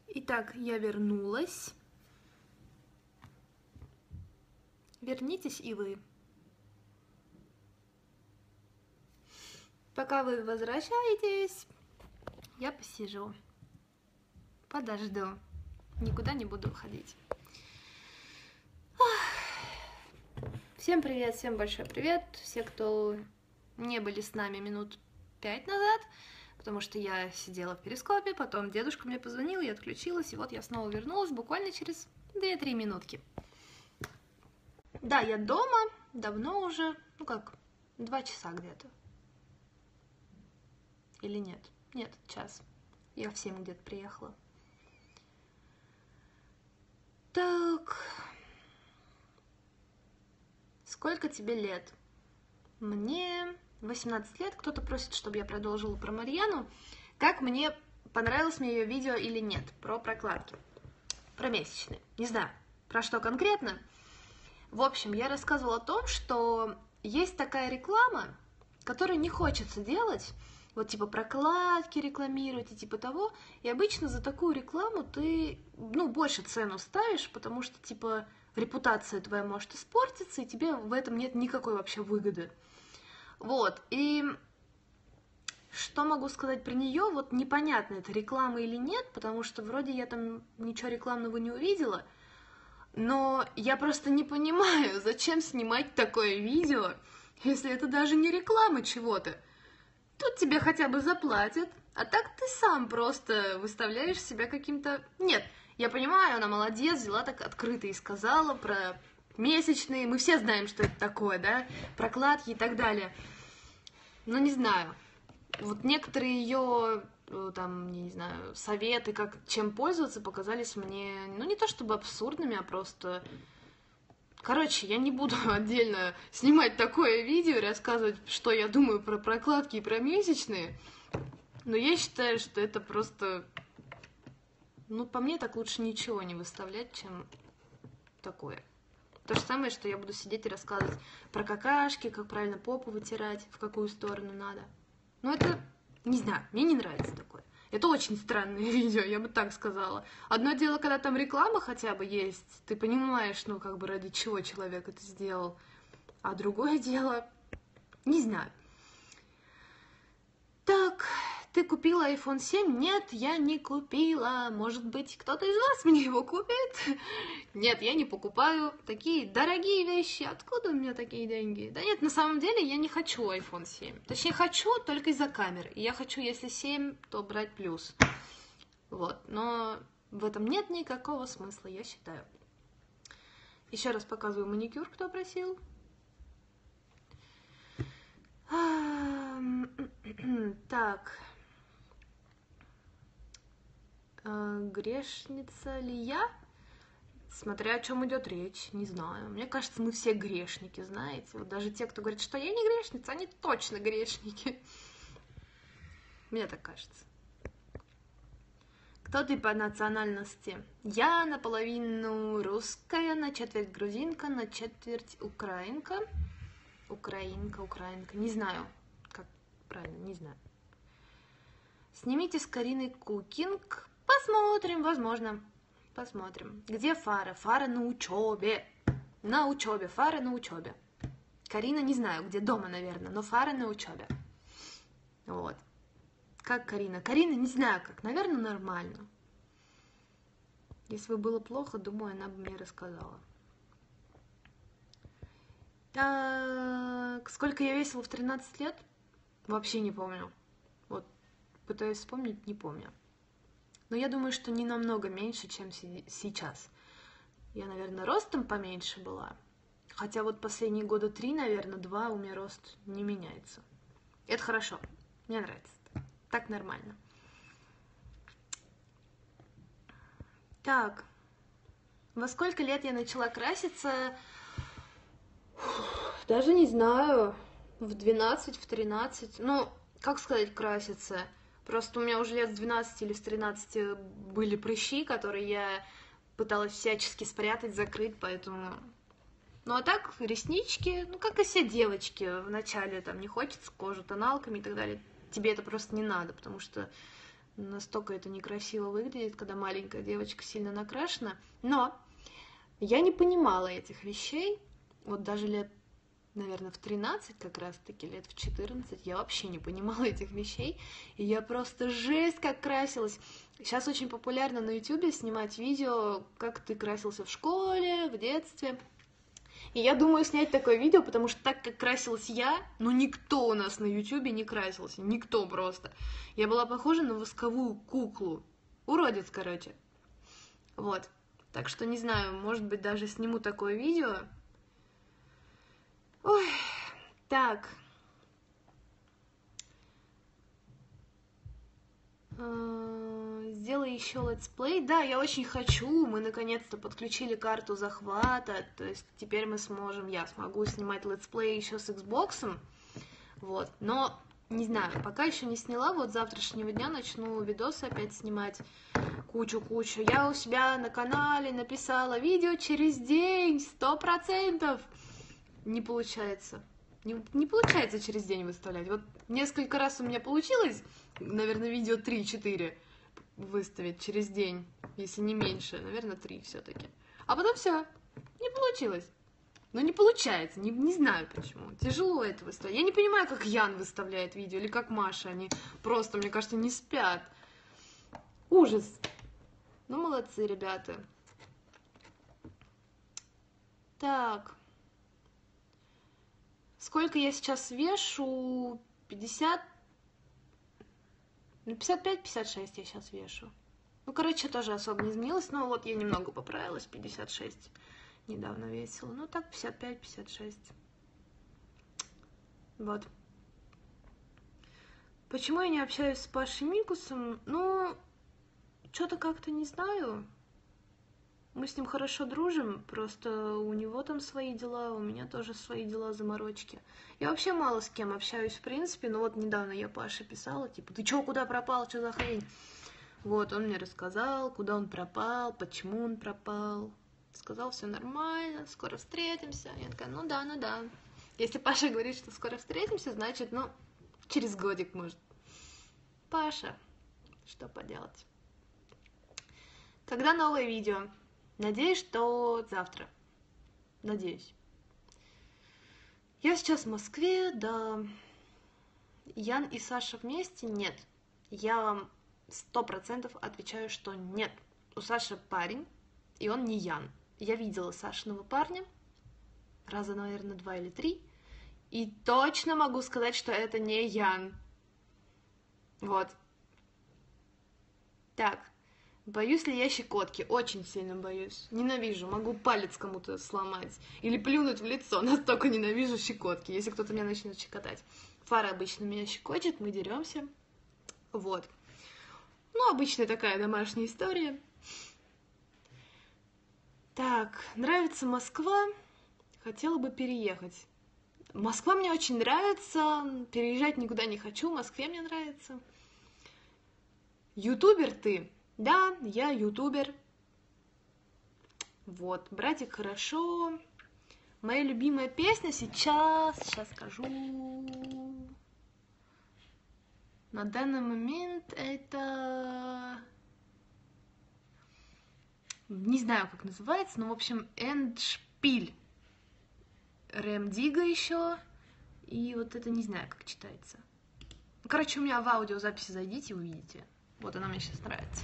Итак, я вернулась. Вернитесь и вы. Пока вы возвращаетесь, я посижу, подожду, никуда не буду уходить. Всем привет, всем большой привет, все, кто не были с нами минут 5 назад, потому что я сидела в перископе, потом дедушка мне позвонил, я отключилась, и вот я снова вернулась буквально через 2-3 минутки. Да, я дома, давно уже, 2 часа где-то. Или нет? Нет, час. Я в 7 где-то приехала. Так. Сколько тебе лет? Мне 18 лет. Кто-то просит, чтобы я продолжила про Марьяну. Как мне понравилось мне ее видео или нет? Про прокладки. Про месячные. Не знаю, про что конкретно. В общем, я рассказывала о том, что есть такая реклама, которую не хочется делать. Вот типа прокладки рекламировать и типа того. И обычно за такую рекламу ты, больше цену ставишь, потому что типа репутация твоя может испортиться, и тебе в этом нет никакой вообще выгоды. Вот, и что могу сказать про нее? Вот непонятно, это реклама или нет, потому что вроде я там ничего рекламного не увидела, но я просто не понимаю, зачем снимать такое видео, если это даже не реклама чего-то. Тут тебе хотя бы заплатят, а так ты сам просто выставляешь себя каким-то... Нет, я понимаю, она молодец, взяла так открыто и сказала про месячные, мы все знаем, что это такое, да, прокладки и так далее. Но не знаю, вот некоторые ее, там, не знаю, советы, чем пользоваться, показались мне, не то чтобы абсурдными, а просто... Короче, я не буду отдельно снимать такое видео и рассказывать, что я думаю про прокладки и про месячные, но я считаю, что это просто... по мне так лучше ничего не выставлять, чем такое. То же самое, что я буду сидеть и рассказывать про какашки, как правильно попу вытирать, в какую сторону надо. Это, не знаю, мне не нравится такое. Это очень странное видео, я бы так сказала. Одно дело, когда там реклама хотя бы есть, ты понимаешь, ради чего человек это сделал. А другое дело, не знаю. Так, ты купила iPhone 7? Нет, я не купила. Может быть, кто-то из вас мне его купит? Нет, я не покупаю такие дорогие вещи. Откуда у меня такие деньги? Да нет, на самом деле я не хочу iPhone 7. Точнее, хочу только из-за камеры. И я хочу, если 7, то брать плюс. Вот, но в этом нет никакого смысла, я считаю. Еще раз показываю маникюр, кто просил. Так. Грешница ли я? Смотря о чем идет речь, не знаю. Мне кажется, мы все грешники, знаете. Вот даже те, кто говорит, что я не грешница, они точно грешники. Мне так кажется. Кто ты по национальности? Я наполовину русская, на четверть грузинка, на четверть украинка. Украинка. Не знаю, как правильно, не знаю. Снимите с Кариной кукинг. Посмотрим, возможно. Посмотрим. Где Фара? Фара на учебе. На учебе. Фара на учебе. Карина не знаю, где дома, наверное, но Фара на учебе. Вот. Как Карина? Карина не знаю как. Наверное, нормально. Если бы было плохо, думаю, она бы мне рассказала. Так, сколько я весила в 13 лет? Вообще не помню. Вот, пытаюсь вспомнить, не помню. Но я думаю, что не намного меньше, чем сейчас. Я, наверное, ростом поменьше была. Хотя вот последние года 3, наверное, 2 у меня рост не меняется. Это хорошо. Мне нравится. Так нормально. Так. Во сколько лет я начала краситься? Даже не знаю. В 12, в 13. Как сказать краситься? Просто у меня уже лет с 12 или с 13 были прыщи, которые я пыталась всячески спрятать, закрыть, поэтому... а так, реснички, как и все девочки, вначале там не хочется кожу тоналками и так далее. Тебе это просто не надо, потому что, Настолько это некрасиво выглядит, когда маленькая девочка сильно накрашена. Но я не понимала этих вещей. Вот даже лет, наверное, в 13, как раз-таки, лет в 14, я вообще не понимала этих вещей. И я просто жесть как красилась. Сейчас очень популярно на ютубе снимать видео, как ты красился в школе, в детстве. И я думаю снять такое видео, потому что так, как красилась я, ну никто у нас на ютубе не красился, никто просто. Я была похожа на восковую куклу. Уродец, короче. Вот. Так что, не знаю, может быть, даже сниму такое видео. Ой, так. Сделай еще летсплей. Да, я очень хочу. Мы наконец-то подключили карту захвата. То есть теперь мы сможем, я смогу снимать летсплей еще с Xbox. Вот. Но, не знаю, пока еще не сняла. Вот с завтрашнего дня начну видосы опять снимать. Кучу-кучу. Я у себя на канале написала видео через день. 100%. Не получается. Не получается через день выставлять. Вот несколько раз у меня получилось, наверное, видео 3-4 выставить через день, если не меньше, наверное, 3 все-таки. А потом все, не получилось. Но не получается, не знаю почему. Тяжело это выставлять. Я не понимаю, как Ян выставляет видео, или как Маша. Они просто, мне кажется, не спят. Ужас. Ну, молодцы, ребята. Так. Сколько я сейчас вешу? 50... Ну, 55-56 я сейчас вешу. Ну, короче, тоже особо не изменилось. Но вот я немного поправилась. 56 недавно весила. Ну, так, 55-56. Вот. Почему я не общаюсь с Пашей Микусом? Ну, что-то как-то не знаю. Мы с ним хорошо дружим, просто у него там свои дела, у меня тоже свои дела, заморочки. Я вообще мало с кем общаюсь, в принципе, но вот недавно я Паше писала, типа, ты чё, куда пропал, что за хрень? Вот, он мне рассказал, куда он пропал, почему он пропал. Сказал, все нормально, скоро встретимся. Я такая, ну да. Если Паша говорит, что скоро встретимся, значит, ну, через годик, может. Паша, что поделать. Когда новое видео? Надеюсь, что завтра. Надеюсь. Я сейчас в Москве, да. Ян и Саша вместе? Нет. Я вам 100% отвечаю, что нет. У Саши парень, и он не Ян. Я видела Сашиного парня раза, наверное, 2 или 3, и точно могу сказать, что это не Ян. Вот. Так. Боюсь ли я щекотки? Очень сильно боюсь. Ненавижу. Могу палец кому-то сломать. Или плюнуть в лицо. Настолько ненавижу щекотки, если кто-то меня начнет щекотать. Фара обычно меня щекочет, мы деремся. Вот. Ну, обычная такая домашняя история. Так, нравится Москва. Хотела бы переехать. Москва мне очень нравится. Переезжать никуда не хочу. В Москве мне нравится. Ютубер ты? Да, я ютубер. Вот, братик, хорошо. Моя любимая песня сейчас скажу. На данный момент это... Не знаю, как называется, но, в общем, Эндшпиль. Рэм Дига еще. И вот это не знаю, как читается. Короче, у меня в аудиозаписи зайдите и увидите. Вот она мне сейчас нравится.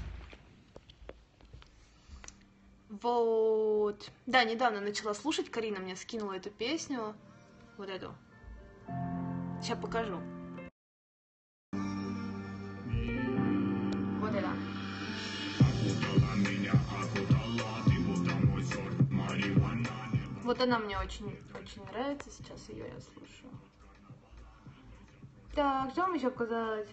Вот. Да, недавно начала слушать. Карина мне скинула эту песню. Вот эту. Сейчас покажу. Вот это. Вот она мне очень нравится. Сейчас ее я слушаю. Так, что вам еще показать?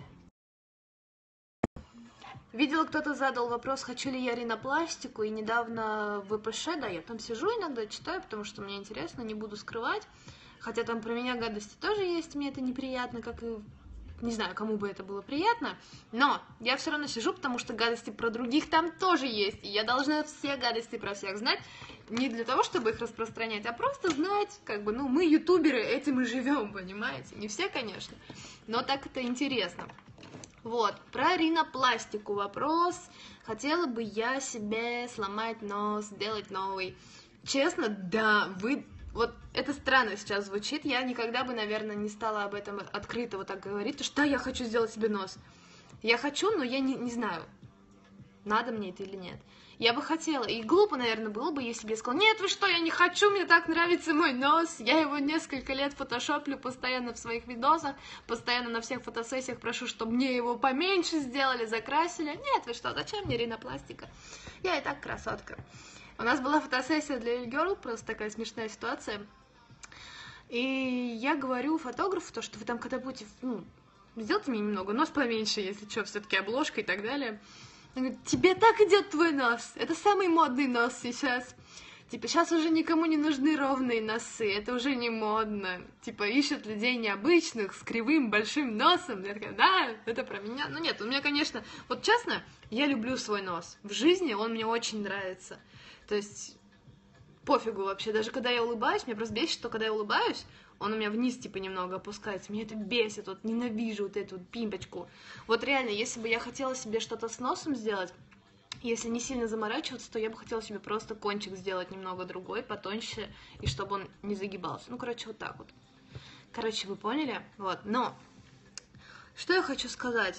Видела, кто-то задал вопрос, хочу ли я ринопластику, и недавно в ВПШ, да, я там сижу иногда, читаю, потому что мне интересно, не буду скрывать, хотя там про меня гадости тоже есть, мне это неприятно, как и, не знаю, кому бы это было приятно, но я все равно сижу, потому что гадости про других там тоже есть, и я должна все гадости про всех знать, не для того, чтобы их распространять, а просто знать, как бы, ну, мы ютуберы, этим и живем, понимаете, не все, конечно, но так это интересно. Вот, про ринопластику вопрос. Хотела бы я себе сломать нос, сделать новый. Честно, да, Вот это странно сейчас звучит, я никогда бы, наверное, не стала об этом открыто вот так говорить, потому что да, я хочу сделать себе нос. Я хочу, но я не знаю, надо мне это или нет. Я бы хотела, и глупо, наверное, было бы, если бы я сказала, нет, вы что, я не хочу, мне так нравится мой нос, я его несколько лет фотошоплю постоянно в своих видосах, постоянно на всех фотосессиях прошу, чтобы мне его поменьше сделали, закрасили. Нет, вы что, зачем мне ринопластика? Я и так красотка. У нас была фотосессия для Girl, просто такая смешная ситуация. И я говорю фотографу, то, что вы там, когда будете, сделайте мне немного нос поменьше, если что, все-таки обложка и так далее. Он говорит, тебе так идет твой нос, это самый модный нос сейчас. Типа, сейчас уже никому не нужны ровные носы, это уже не модно. Типа, ищут людей необычных, с кривым большим носом. Я такая, да, это про меня. Ну нет, у меня, конечно, вот честно, я люблю свой нос. В жизни он мне очень нравится. То есть, пофигу вообще, даже когда я улыбаюсь, меня просто бесит, что когда я улыбаюсь, он у меня вниз, типа, немного опускается. Меня это бесит, вот ненавижу вот эту вот пимпочку. Вот реально, если бы я хотела себе что-то с носом сделать, если не сильно заморачиваться, то я бы хотела себе просто кончик сделать немного другой, потоньше, и чтобы он не загибался. Ну, короче, вот так вот. Короче, вы поняли? Вот, но что я хочу сказать?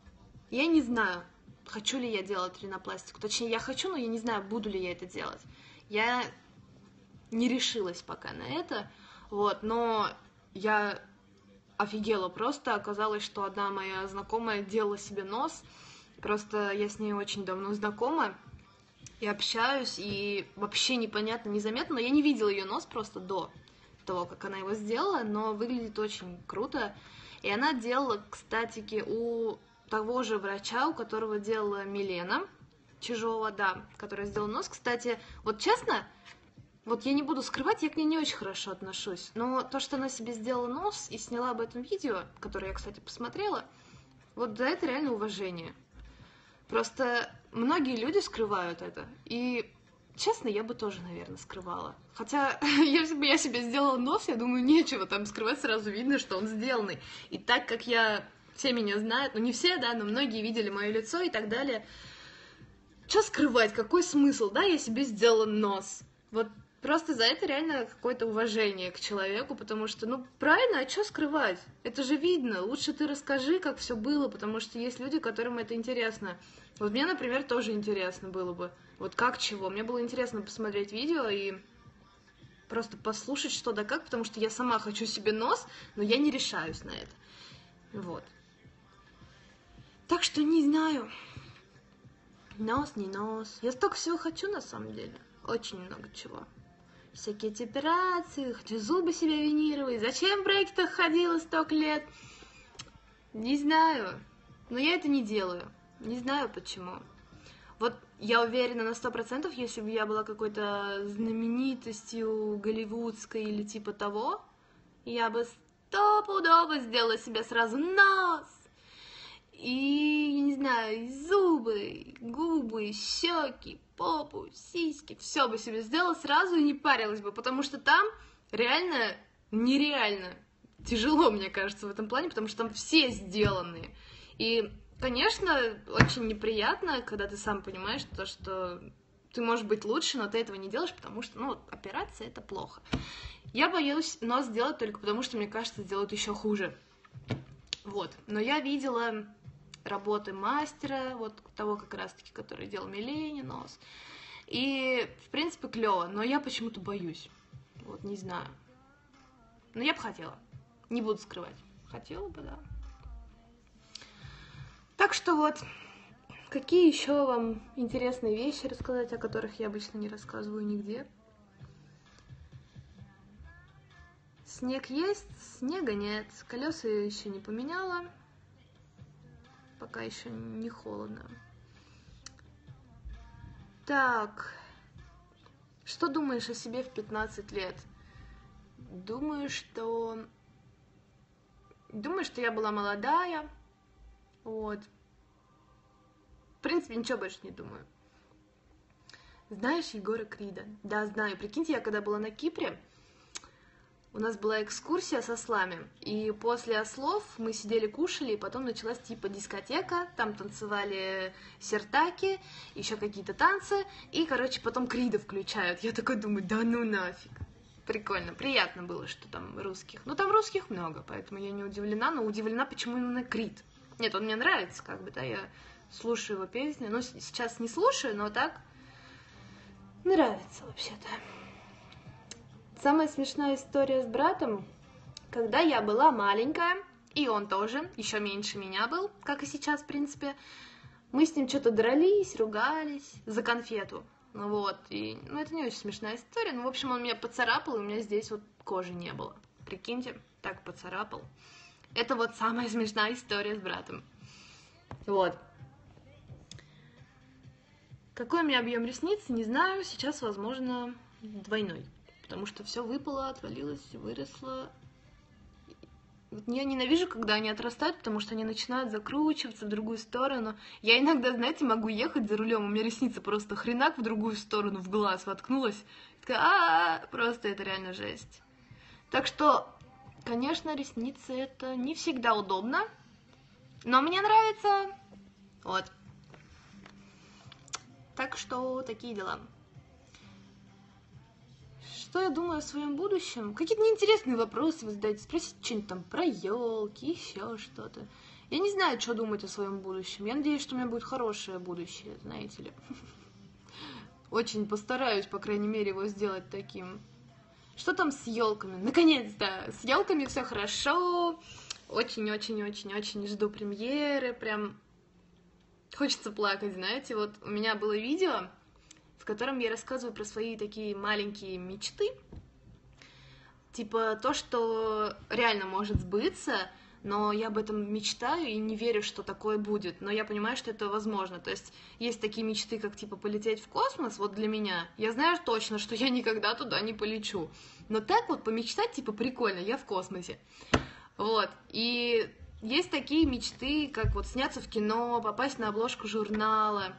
Я не знаю, хочу ли я делать ринопластику. Точнее, я хочу, но я не знаю, буду ли я это делать. Я не решилась пока на это, вот, но я офигела просто. Оказалось, что одна моя знакомая делала себе нос. Просто я с ней очень давно знакома и общаюсь, и вообще непонятно, незаметно, но я не видела ее нос просто до того, как она его сделала, но выглядит очень круто. И она делала, кстати, у того же врача, у которого делала Милена Чижова, да, которая сделала нос. Кстати, вот честно, вот я не буду скрывать, я к ней не очень хорошо отношусь, но то, что она себе сделала нос и сняла об этом видео, которое я, кстати, посмотрела, вот за это реально уважение. Просто многие люди скрывают это, и, честно, я бы тоже, наверное, скрывала. Хотя, если бы я себе сделала нос, я думаю, нечего там скрывать, сразу видно, что он сделанный. И так как все меня знают, ну не все, да, но многие видели мое лицо и так далее, что скрывать, какой смысл, да, я себе сделала нос. Вот просто за это реально какое-то уважение к человеку, потому что, ну, правильно, а что скрывать? Это же видно, лучше ты расскажи, как все было, потому что есть люди, которым это интересно. Вот мне, например, тоже интересно было бы, вот как чего. Мне было интересно посмотреть видео и просто послушать, что да как, потому что я сама хочу себе нос, но я не решаюсь на это. Вот. Так что не знаю. Нос, не нос. Я столько всего хочу, на самом деле. Очень много чего. Всякие эти операции, хочу зубы себе винировать. Зачем в брекетах ходила столько лет? Не знаю. Но я это не делаю. Не знаю почему. Вот я уверена на 100%, если бы я была какой-то знаменитостью голливудской или типа того, я бы стопудово сделала себе сразу нос. И, я не знаю, и зубы, губы, щеки, попу, сиськи, все бы себе сделала сразу и не парилась бы, потому что там реально нереально тяжело, мне кажется, в этом плане, потому что там все сделанные. И, конечно, очень неприятно, когда ты сам понимаешь то, что ты можешь быть лучше, но ты этого не делаешь, потому что, ну, операция — это плохо. Я боюсь нос сделать только потому, что, мне кажется, сделают еще хуже. Вот. Но я видела работы мастера, вот того как раз-таки, который делал Милене нос. И, в принципе, клево, но я почему-то боюсь. Вот, не знаю. Но я бы хотела. Не буду скрывать. Хотела бы, да. Так что вот, какие еще вам интересные вещи рассказать, о которых я обычно не рассказываю нигде? Снег есть, снега нет. Колеса я еще не поменяла. Пока еще не холодно. Так, что думаешь о себе в 15 лет? Думаю, что я была молодая. Вот. В принципе, ничего больше не думаю. Знаешь Егора Крида? Да, знаю. Прикиньте, я когда была на Кипре, у нас была экскурсия с ослами, и после ослов мы сидели, кушали, и потом началась типа дискотека, там танцевали сертаки, еще какие-то танцы, и, короче, потом крида включают. Я такой думаю, да ну нафиг. Прикольно, приятно было, что там русских. Ну, там русских много, поэтому я не удивлена, но удивлена, почему именно крид. Нет, он мне нравится, как бы, да, я слушаю его песни, но сейчас не слушаю, но так нравится вообще-то. Самая смешная история с братом, когда я была маленькая, и он тоже, еще меньше меня был, как и сейчас, в принципе, мы с ним что-то дрались, ругались за конфету. Вот, и, ну, это не очень смешная история, но, в общем, он меня поцарапал, и у меня здесь вот кожи не было. Прикиньте, так поцарапал. Это вот самая смешная история с братом. Вот. Какой у меня объем ресниц, не знаю, сейчас, возможно, двойной, потому что все выпало, отвалилось, выросло. Я ненавижу, когда они отрастают, потому что они начинают закручиваться в другую сторону. Я иногда, знаете, могу ехать за рулем, у меня ресница просто хренак в другую сторону, в глаз воткнулась. Такая, просто это реально жесть. Так что, конечно, ресницы это не всегда удобно, но мне нравится. Вот. Так что такие дела. Что я думаю о своем будущем? Какие-то неинтересные вопросы вы задаете. Спросите что-нибудь там про елки, еще что-то. Я не знаю, что думать о своем будущем. Я надеюсь, что у меня будет хорошее будущее, знаете ли. Очень постараюсь, по крайней мере, его сделать таким. Что там с елками? Наконец-то! С елками все хорошо. Очень-очень-очень-очень жду премьеры. Прям хочется плакать, знаете. Вот у меня было видео, в котором я рассказываю про свои такие маленькие мечты. Типа то, что реально может сбыться, но я об этом мечтаю и не верю, что такое будет. Но я понимаю, что это возможно. То есть есть такие мечты, как типа полететь в космос, вот для меня. Я знаю точно, что я никогда туда не полечу. Но так вот помечтать, типа, прикольно, я в космосе. Вот. И есть такие мечты, как вот сняться в кино, попасть на обложку журнала.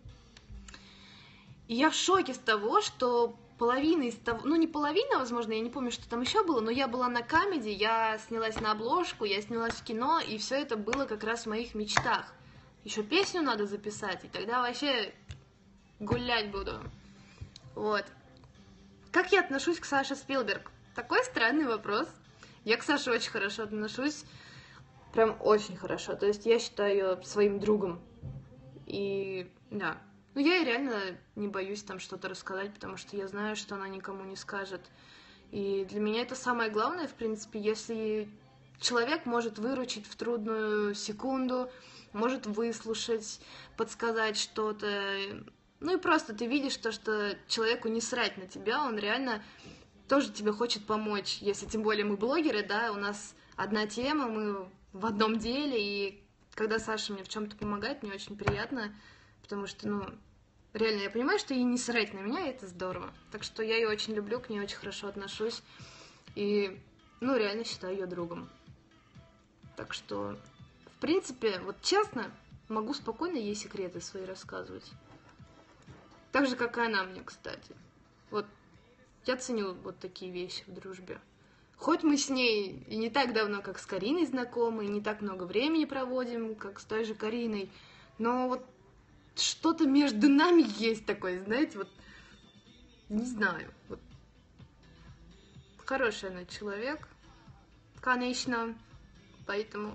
И я в шоке с того, что половина из того... Ну, не половина, возможно, я не помню, что там еще было, но я была на Камеди, я снялась на обложку, я снялась в кино, и все это было как раз в моих мечтах. Еще песню надо записать, и тогда вообще гулять буду. Вот. Как я отношусь к Саше Спилберг? Такой странный вопрос. Я к Саше очень хорошо отношусь. Прям очень хорошо. То есть я считаю ее своим другом. И да. Ну, я ей реально не боюсь там что-то рассказать, потому что я знаю, что она никому не скажет. И для меня это самое главное, в принципе, если человек может выручить в трудную секунду, может выслушать, подсказать что-то. Ну и просто ты видишь то, что человеку не срать на тебя, он реально тоже тебе хочет помочь. Если тем более мы блогеры, да, у нас одна тема, мы в одном деле, и когда Саша мне в чем-то помогает, мне очень приятно. Потому что, ну, реально, я понимаю, что ей не срать на меня, и это здорово. Так что я ее очень люблю, к ней очень хорошо отношусь. И, ну, реально считаю ее другом. Так что, в принципе, вот честно, могу спокойно ей секреты свои рассказывать. Так же, как и она мне, кстати. Вот, я ценю вот такие вещи в дружбе. Хоть мы с ней и не так давно, как с Кариной знакомы, и не так много времени проводим, как с той же Кариной, но вот что-то между нами есть такое, знаете, вот, не знаю, вот, хороший она человек, конечно, поэтому,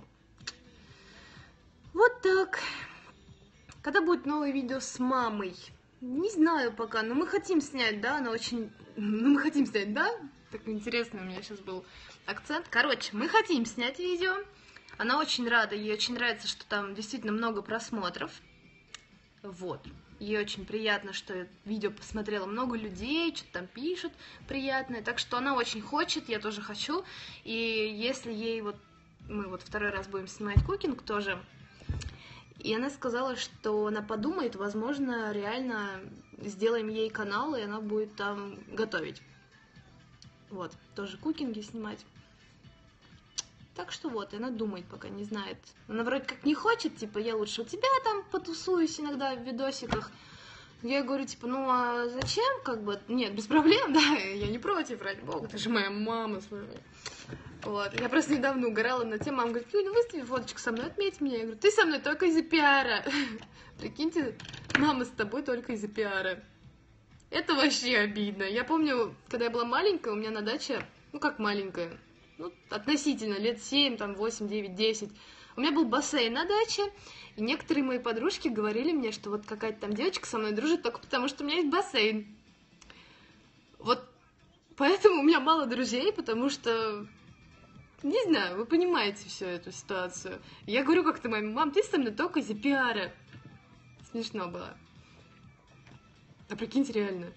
вот так. Когда будет новое видео с мамой? Не знаю пока, но мы хотим снять, да, она очень, ну, мы хотим снять, да, так интересно у меня сейчас был акцент, короче, мы хотим снять видео, она очень рада, ей очень нравится, что там действительно много просмотров. Вот. Ей очень приятно, что видео посмотрело много людей, что-то там пишут приятное. Так что она очень хочет, я тоже хочу. И если ей вот... Мы вот второй раз будем снимать кукинг тоже. И она сказала, что она подумает, возможно, реально сделаем ей канал, и она будет там готовить. Вот. Тоже кукинги снимать. Так что вот, она думает, пока не знает. Она вроде как не хочет, типа, я лучше у тебя там потусуюсь иногда в видосиках. Я говорю, типа, ну а зачем, как бы, нет, без проблем, да, я не против, ради бога, ты же моя мама, слушай. Вот, я просто недавно угорала на тему, мама говорит, ну выстави фоточку со мной, отметь меня. Я говорю, ты со мной только из-за пиара. Прикиньте, мама с тобой только из-за пиара. Это вообще обидно. Я помню, когда я была маленькая, у меня на даче, ну как маленькая, ну относительно, лет 7, там 8, 9, 10, у меня был бассейн на даче, и некоторые мои подружки говорили мне, что вот какая-то там девочка со мной дружит только потому, что у меня есть бассейн. Вот поэтому у меня мало друзей, потому что, не знаю, вы понимаете всю эту ситуацию. Я говорю как-то маме, мам, ты со мной только из-за пиара. Смешно было. А прикиньте, реально.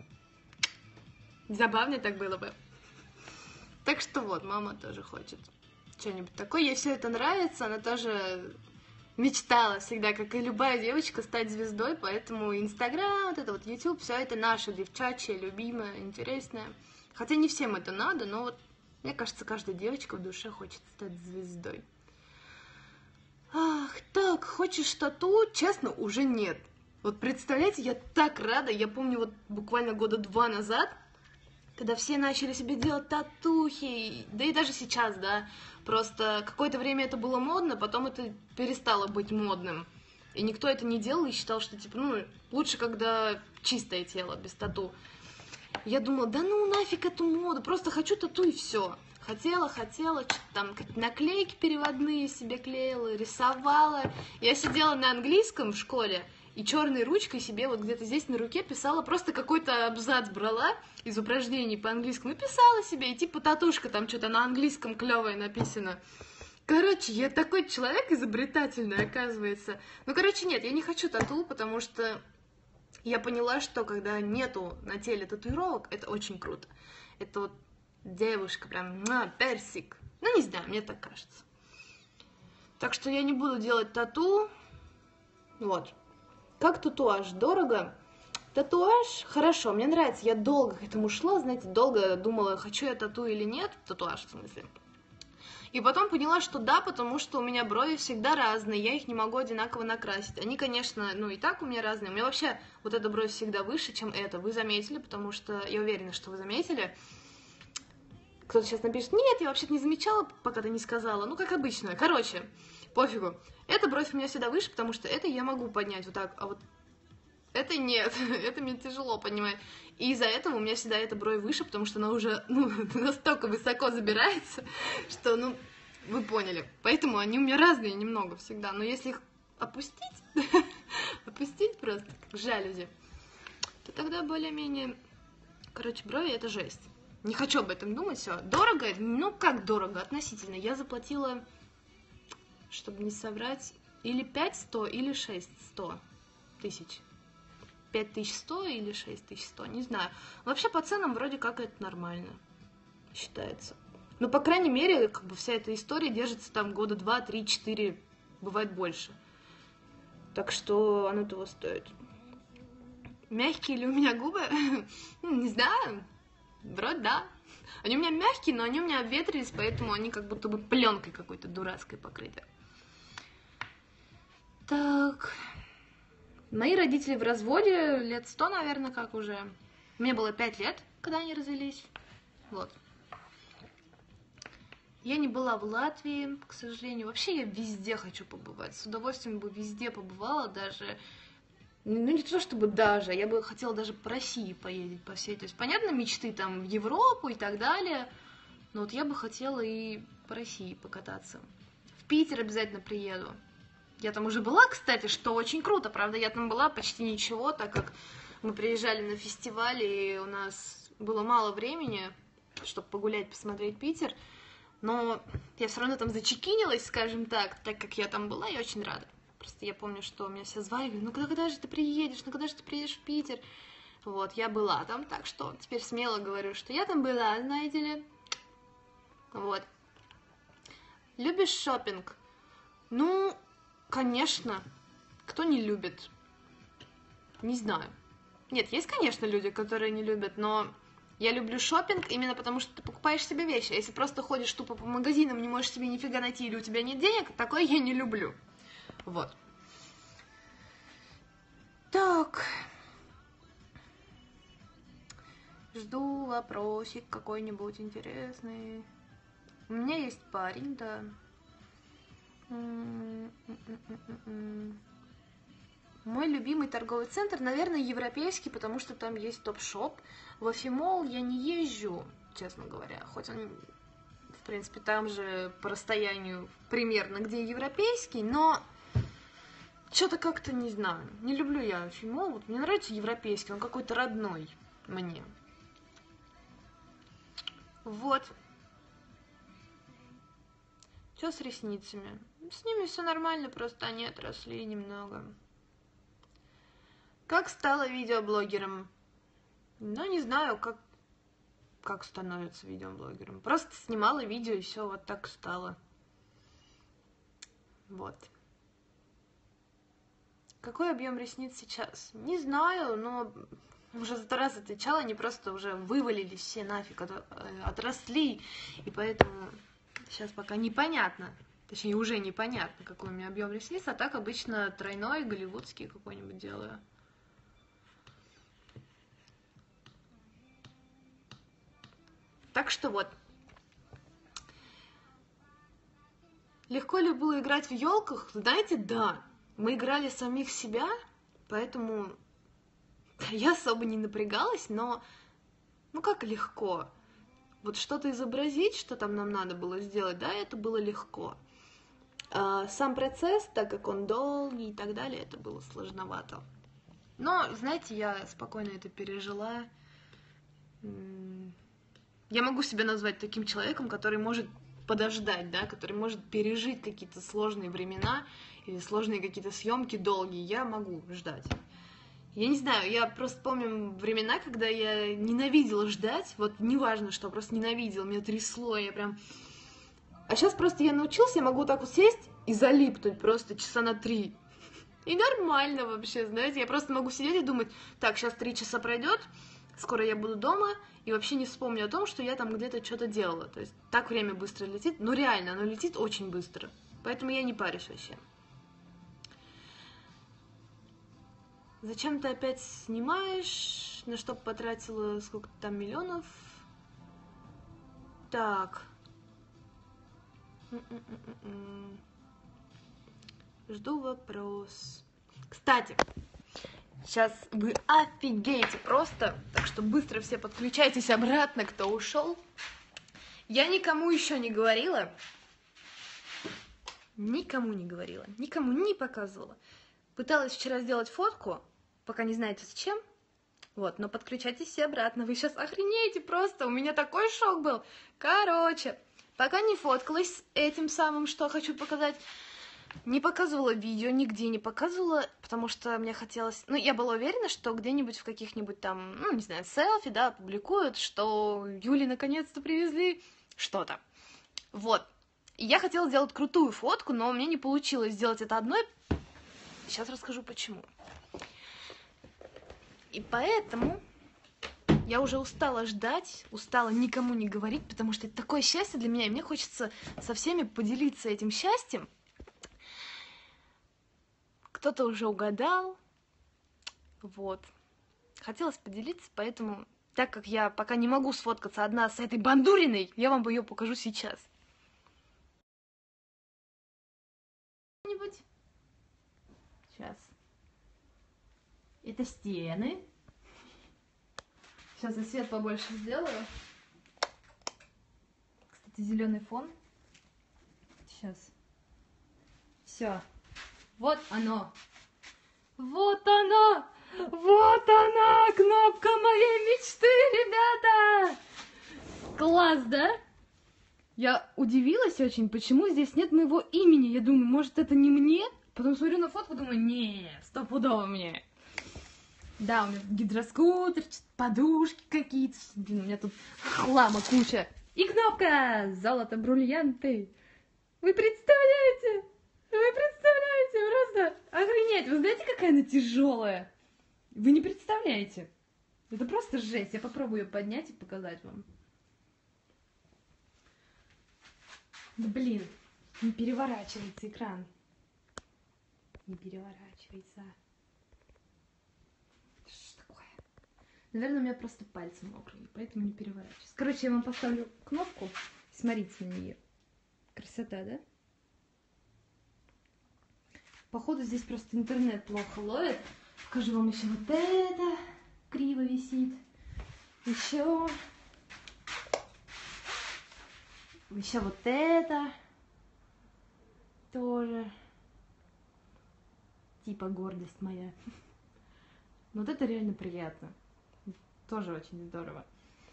Забавно так было бы. Так что вот, мама тоже хочет что-нибудь такое. Ей все это нравится, она тоже мечтала всегда, как и любая девочка, стать звездой, поэтому Инстаграм, вот это вот YouTube, все это наше девчачье, любимое, интересное. Хотя не всем это надо, но вот, мне кажется, каждая девочка в душе хочет стать звездой. Ах, так, хочешь тату? Честно, уже нет. Вот представляете, я так рада, я помню вот буквально года 2 назад, когда все начали себе делать татухи, да и даже сейчас, да, просто какое-то время это было модно, потом это перестало быть модным. И никто это не делал и считал, что, типа, ну, лучше, когда чистое тело, без тату. Я думала, да ну нафиг эту моду, просто хочу тату и все. Хотела, что-то там наклейки переводные себе клеила, рисовала. Я сидела на английском в школе, и черной ручкой себе вот где-то здесь на руке писала, просто какой-то абзац брала из упражнений по английскому и писала себе, и типа татушка там что-то на английском клевое написано. Короче, я такой человек изобретательный, оказывается. Ну, короче, нет, я не хочу тату, потому что я поняла, что когда нету на теле татуировок, это очень круто. Это вот девушка прям, персик. Ну, не знаю, мне так кажется. Так что я не буду делать тату. Вот. Как татуаж? Дорого? Татуаж? Хорошо, мне нравится. Я долго к этому шла, знаете, долго думала, хочу я тату или нет. Татуаж, в смысле. И потом поняла, что да, потому что у меня брови всегда разные, я их не могу одинаково накрасить. Они, конечно, ну и так у меня разные. У меня вообще вот эта бровь всегда выше, чем эта. Вы заметили, потому что я уверена, что вы заметили. Кто-то сейчас напишет, нет, я вообще-то не замечала, пока ты не сказала. Ну, как обычно. Короче, пофигу. Эта бровь у меня всегда выше, потому что это я могу поднять вот так, а вот это нет, это мне тяжело поднимать. И из-за этого у меня всегда эта бровь выше, потому что она уже, ну, настолько высоко забирается, что, ну, вы поняли. Поэтому они у меня разные немного всегда. Но если их опустить, опустить просто, как жалюзи, то тогда более-менее... Короче, брови — это жесть. Не хочу об этом думать, все. Дорого? Ну, как дорого? Относительно. Я заплатила, чтобы не соврать, или 5100, или 6100 тысяч. 5100 или 6100, не знаю. Вообще по ценам вроде как это нормально считается. Ну, по крайней мере, как бы вся эта история держится там года 2, 3, 4, бывает больше. Так что оно того стоит. Мягкие ли у меня губы? Не знаю. Вроде да. Они у меня мягкие, но они у меня обветрились, поэтому они как будто бы пленкой какой-то дурацкой покрыты. Так... Мои родители в разводе лет 100, наверное, как уже. Мне было 5 лет, когда они развелись. Вот. Я не была в Латвии, к сожалению. Вообще я везде хочу побывать. С удовольствием бы везде побывала, даже... Ну, не то чтобы даже, я бы хотела даже по России поездить, по всей. То есть, понятно, мечты там в Европу и так далее. Но вот я бы хотела и по России покататься. В Питер обязательно приеду. Я там уже была, кстати, что очень круто, правда, я там была почти ничего, так как мы приезжали на фестиваль, и у нас было мало времени, чтобы погулять, посмотреть Питер, но я все равно там зачекинилась, скажем так как я там была, я очень рада. Просто я помню, что меня все звали, говорю, ну когда же ты приедешь, ну когда же ты приедешь в Питер? Вот, я была там, так что теперь смело говорю, что я там была, знаете ли. Вот. Любишь шопинг? Ну... Конечно. Кто не любит? Не знаю. Нет, есть, конечно, люди, которые не любят, но я люблю шопинг именно потому, что ты покупаешь себе вещи. А если просто ходишь тупо по магазинам, не можешь себе нифига найти, или у тебя нет денег, такое я не люблю. Вот. Так. вопросик какой-нибудь интересный. У меня есть парень, да. Мой любимый торговый центр, наверное, европейский, потому что там есть топ-шоп. В Афимол я не езжу, честно говоря, хоть он, в принципе, там же по расстоянию примерно, где европейский, но что-то как-то не знаю. Не люблю я Афимол, вот мне нравится европейский, он какой-то родной мне. Вот. Что с ресницами? С ними все нормально, просто они отросли немного. Как стала видеоблогером? Ну, не знаю, как становится видеоблогером. Просто снимала видео, и все, вот так стало. Вот. Какой объем ресниц сейчас? Не знаю, но уже 100 раз отвечала, они просто уже вывалились все нафиг, отросли, и поэтому сейчас пока непонятно. Точнее, уже непонятно, какой у меня объем ресниц, а так обычно тройной, голливудский какой-нибудь делаю. Так что вот. Легко ли было играть в елках? Знаете, да. Мы играли самих себя, поэтому я особо не напрягалась, но ну как легко. Вот что-то изобразить, что там нам надо было сделать, да, это было легко. А сам процесс, так как он долгий и так далее, это было сложновато. Но, знаете, я спокойно это пережила. Я могу себя назвать таким человеком, который может подождать, да, который может пережить какие-то сложные времена или сложные какие-то съемки долгие. Я могу ждать. Я не знаю, я просто помню времена, когда я ненавидела ждать, вот неважно что, просто ненавидела, меня трясло, я прям... А сейчас просто я научилась, я могу так вот сесть и залипнуть просто часа на 3. И нормально вообще, знаете, я просто могу сидеть и думать, так, сейчас 3 часа пройдет, скоро я буду дома, и вообще не вспомню о том, что я там где-то что-то делала. То есть так время быстро летит, но реально, оно летит очень быстро. Поэтому я не парюсь вообще. Зачем ты опять снимаешь? На что потратила сколько там миллионов? Так. Жду вопрос. Кстати, сейчас вы офигеете просто, так что быстро все подключайтесь обратно, кто ушел. Я никому еще не говорила. Никому не показывала. Пыталась вчера сделать фотку, пока не знаете с чем. Вот, но подключайтесь все обратно. Вы сейчас охренеете просто, у меня такой шок был. Короче, пока не фоткалась с этим самым, что хочу показать. Не показывала видео, нигде не показывала, потому что мне хотелось... Ну, я была уверена, что где-нибудь в каких-нибудь там, ну, не знаю, селфи, да, публикуют, что Юле наконец-то привезли что-то. Вот. И я хотела сделать крутую фотку, но мне не получилось сделать это одной. Сейчас расскажу, почему. И поэтому я уже устала ждать, устала никому не говорить, потому что это такое счастье для меня, и мне хочется со всеми поделиться этим счастьем. Кто-то уже угадал, вот. Хотелось поделиться, поэтому, так как я пока не могу сфоткаться одна с этой Бандуриной, я вам ее покажу сейчас. Сейчас. Это стены. Сейчас я свет побольше сделаю. Кстати, зеленый фон. Сейчас. Все. Вот оно. Вот оно. Вот она, кнопка моей мечты, ребята. Класс, да? Я удивилась очень, почему здесь нет моего имени. Я думаю, может, это не мне? Потом смотрю на фотку, думаю, не, стопудово мне. Да, у меня гидроскутер, подушки какие-то. Блин, у меня тут хлама куча. И кнопка «Золото, бриллианты». Вы представляете? Вы представляете? Просто охренеть. Вы знаете, какая она тяжелая? Вы не представляете. Это просто жесть. Я попробую ее поднять и показать вам. Да блин, не переворачивается экран. Не переворачивается. Что такое? Наверное, у меня просто пальцы мокрые, поэтому не переворачиваюсь. Короче, я вам поставлю кнопку. Смотрите на нее. Красота, да? Походу, здесь просто интернет плохо ловит. Покажу вам еще вот это. Криво висит. Еще вот это. Тоже. Типа гордость моя. Вот это реально приятно. Тоже очень здорово.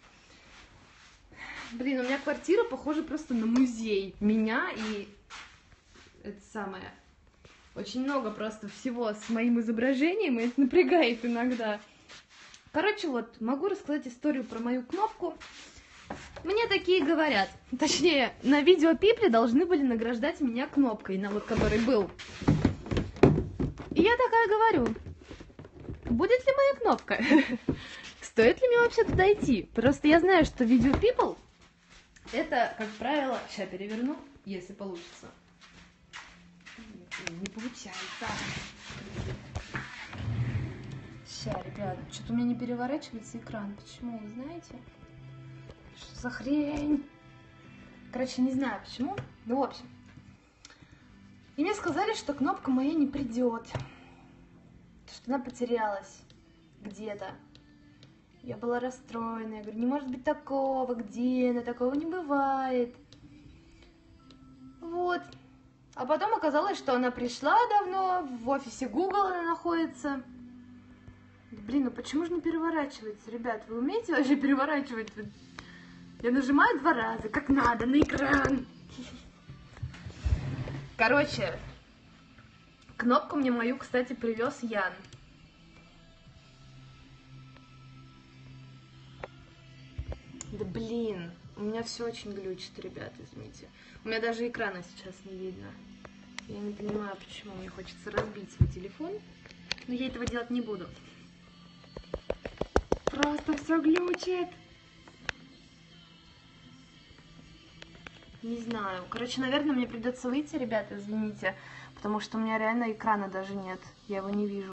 Блин, у меня квартира похожа просто на музей. Меня и это самое. Очень много просто всего с моим изображением, и это напрягает иногда. Короче, вот, могу рассказать историю про мою кнопку. Мне такие говорят. Точнее, на видео Пипли должны были награждать меня кнопкой, на вот который был. И я такая говорю, будет ли моя кнопка? Стоит ли мне вообще туда идти? Просто я знаю, что видео People это, как правило, сейчас переверну, если получится. Не получается. Сейчас, ребят, что-то у меня не переворачивается экран. Почему, вы знаете? Что за хрень? Короче, не знаю почему. Ну, в общем. И мне сказали, что кнопка моя не придет. Что она потерялась где-то. Я была расстроена. Я говорю, не может быть такого. Где она? Такого не бывает. Вот. А потом оказалось, что она пришла давно. В офисе Google она находится. Блин, ну почему же не переворачивается? Ребят, вы умеете вообще переворачивать? Я нажимаю 2 раза, как надо, на экран. Короче, кнопку мне мою, кстати, привез Ян. Да блин, у меня все очень глючит, ребят, извините. У меня даже экрана сейчас не видно. Я не понимаю, почему мне хочется разбить свой телефон. Но я этого делать не буду. Просто все глючит. Не знаю. Короче, наверное, мне придется выйти, ребята, извините. Потому что у меня реально экрана даже нет. Я его не вижу.